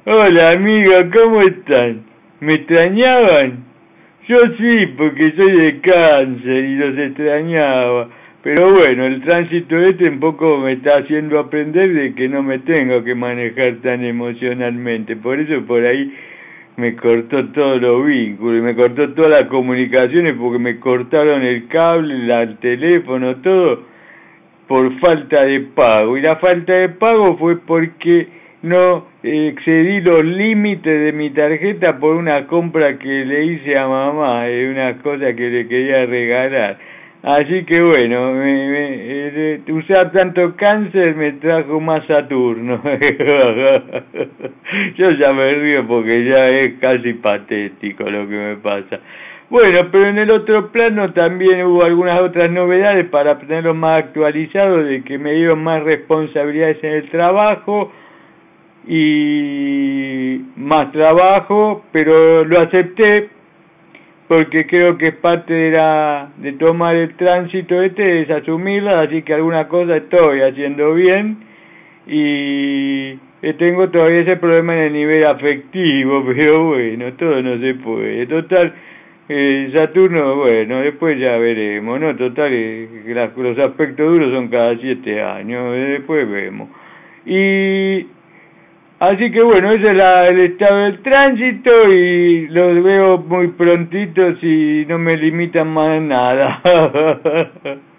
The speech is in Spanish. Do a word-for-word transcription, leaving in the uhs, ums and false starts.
Hola amiga, ¿cómo están? ¿Me extrañaban? Yo sí, porque soy de Cáncer y los extrañaba. Pero bueno, el tránsito este un poco me está haciendo aprender de que no me tengo que manejar tan emocionalmente. Por eso por ahí me cortó todos los vínculos, me cortó todas las comunicaciones porque me cortaron el cable, la- el teléfono, todo por falta de pago. Y la falta de pago fue porque no excedí los límites de mi tarjeta por una compra que le hice a mamá, de una cosa que le quería regalar. Así que bueno, me, me, eh, usar tanto Cáncer me trajo más Saturno. Yo ya me río porque ya es casi patético lo que me pasa. Bueno, pero en el otro plano también hubo algunas otras novedades para tenerlo más actualizado, de que me dieron más responsabilidades en el trabajo y más trabajo, pero lo acepté porque creo que es parte de la de tomar el tránsito este, es asumirla, así que alguna cosa estoy haciendo bien y tengo todavía ese problema en el nivel afectivo, pero bueno, todo no se puede. Total, eh, Saturno, bueno, después ya veremos, ¿no? Total, eh, las, los aspectos duros son cada siete años, eh, después vemos. Y así que bueno, ese es la, el estado del tránsito y los veo muy prontito si no me limitan más nada.